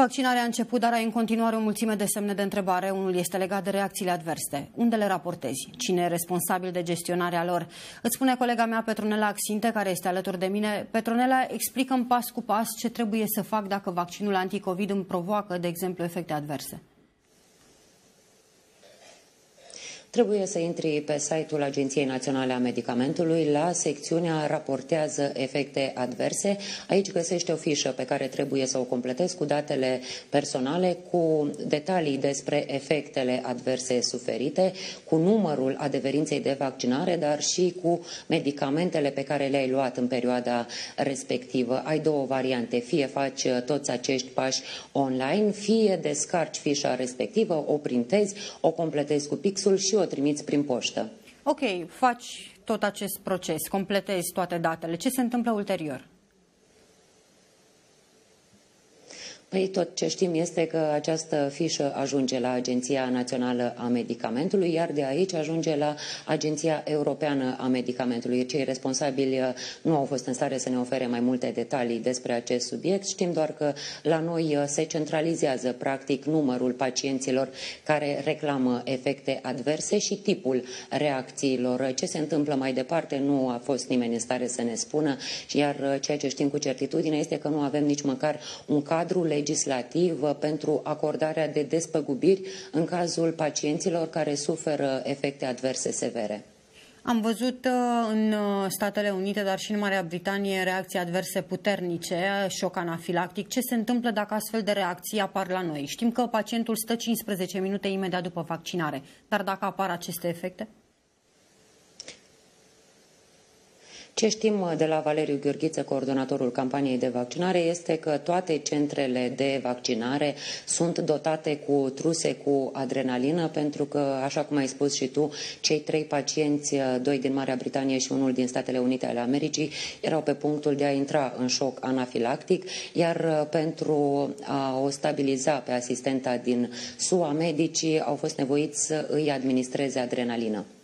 Vaccinarea a început, dar ai în continuare o mulțime de semne de întrebare. Unul este legat de reacțiile adverse. Unde le raportezi? Cine e responsabil de gestionarea lor? Îți spune colega mea Petronela Axinte, care este alături de mine. Petronela, explică-mi pas cu pas ce trebuie să fac dacă vaccinul anticovid îmi provoacă, de exemplu, efecte adverse. Trebuie să intri pe site-ul Agenției Naționale a Medicamentului la secțiunea Raportează efecte adverse. Aici găsești o fișă pe care trebuie să o completezi cu datele personale, cu detalii despre efectele adverse suferite, cu numărul adeverinței de vaccinare, dar și cu medicamentele pe care le-ai luat în perioada respectivă. Ai două variante, fie faci toți acești pași online, fie descarci fișa respectivă, o printezi, o completezi cu pixul și o trimiți prin poștă. Ok, faci tot acest proces, completezi toate datele. Ce se întâmplă ulterior? Păi tot ce știm este că această fișă ajunge la Agenția Națională a Medicamentului, iar de aici ajunge la Agenția Europeană a Medicamentului. Cei responsabili nu au fost în stare să ne ofere mai multe detalii despre acest subiect. Știm doar că la noi se centralizează practic numărul pacienților care reclamă efecte adverse și tipul reacțiilor. Ce se întâmplă mai departe nu a fost nimeni în stare să ne spună, iar ceea ce știm cu certitudine este că nu avem nici măcar un cadru legislativ pentru acordarea de despăgubiri în cazul pacienților care suferă efecte adverse severe. Am văzut în Statele Unite, dar și în Marea Britanie, reacții adverse puternice, șoc anafilactic. Ce se întâmplă dacă astfel de reacții apar la noi? Știm că pacientul stă 15 minute imediat după vaccinare, dar dacă apar aceste efecte? Ce știm de la Valeriu Gheorghiță, coordonatorul campaniei de vaccinare, este că toate centrele de vaccinare sunt dotate cu truse cu adrenalină, pentru că, așa cum ai spus și tu, cei 3 pacienți, 2 din Marea Britanie și unul din Statele Unite ale Americii, erau pe punctul de a intra în șoc anafilactic, iar pentru a o stabiliza pe asistenta din SUA, medicii au fost nevoiți să îi administreze adrenalină.